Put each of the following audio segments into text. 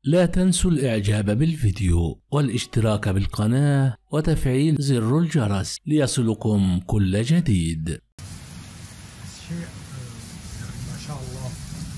لا تنسوا الإعجاب بالفيديو والاشتراك بالقناة وتفعيل زر الجرس ليصلكم كل جديد. شيء ما شاء الله.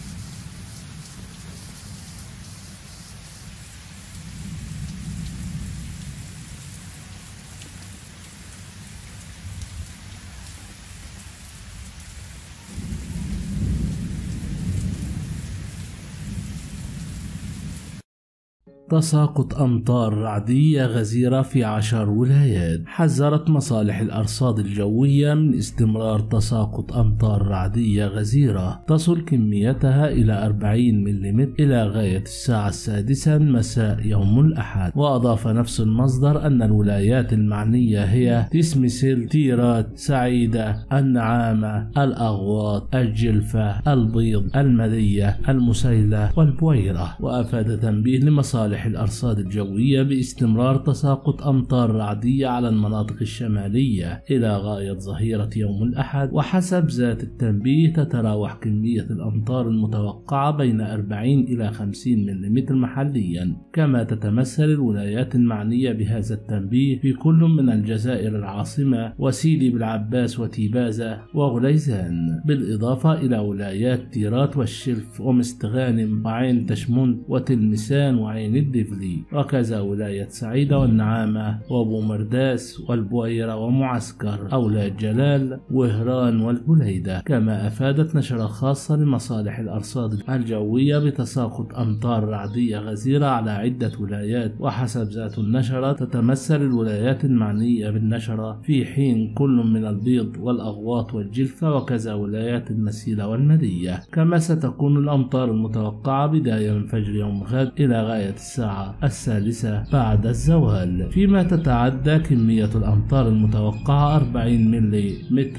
تساقط أمطار رعدية غزيرة في 10 ولايات. حذرت مصالح الأرصاد الجوية من استمرار تساقط أمطار رعدية غزيرة تصل كميتها إلى 40 ملم إلى غاية الساعة 6 مساء يوم الأحد. وأضاف نفس المصدر أن الولايات المعنية هي تسمسل، تيرات، سعيدة، النعامة، الأغواط، الجلفة، البيض، المدية، المسيلة والبويرة. وأفاد تنبيه لمصالح الأرصاد الجوية باستمرار تساقط أمطار رعدية على المناطق الشمالية إلى غاية ظهيرة يوم الأحد. وحسب ذات التنبيه تتراوح كمية الأمطار المتوقعة بين 40 إلى 50 ملم محليا. كما تتمثل الولايات المعنية بهذا التنبيه في كل من الجزائر العاصمة وسيدي بالعباس وتيبازة وغليزان، بالإضافة إلى ولايات تيرات والشلف ومستغانم وعين تشمند وتلمسان وعين الدفلي، وكذا ولاية سعيدة والنعامة وبومرداس والبويرة ومعسكر، أولاد جلال، وهران والبليدة. كما أفادت نشرة خاصة لمصالح الأرصاد الجوية بتساقط أمطار رعدية غزيرة على عدة ولايات. وحسب ذات النشرة تتمثل الولايات المعنية بالنشرة في حين كل من البيض والأغواط والجلفة، وكذا ولايات المسيلة والمدية. كما ستكون الأمطار المتوقعة بداية من فجر يوم غد إلى غاية الساعة 6 بعد الزوال، فيما تتعدى كمية الأمطار المتوقعة 40 ملم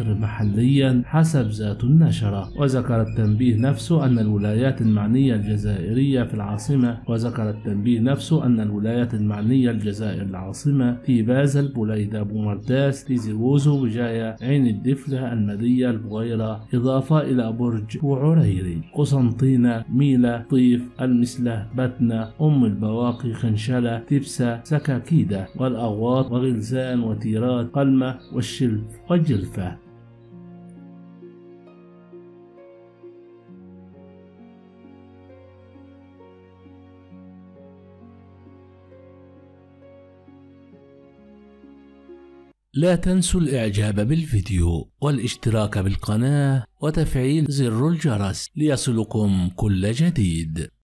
محليا حسب ذات النشرة. وذكر التنبيه نفسه أن الولايات المعنية الجزائرية في العاصمة تيبازة، البليدة، بومرداس، تيزي ووزو، بجاية، عين الدفلة، المدية، البويرة، إضافة إلى برج وعريري، قسنطينة، ميلة، طيف، المسلة، بتنة، أم البواقي، خنشلة، تبسة، سكاكيدة، والأغواط وغلزان وتيرات، قلمة والشلف والجلفة. لا تنسوا الإعجاب بالفيديو والاشتراك بالقناة وتفعيل زر الجرس ليصلكم كل جديد.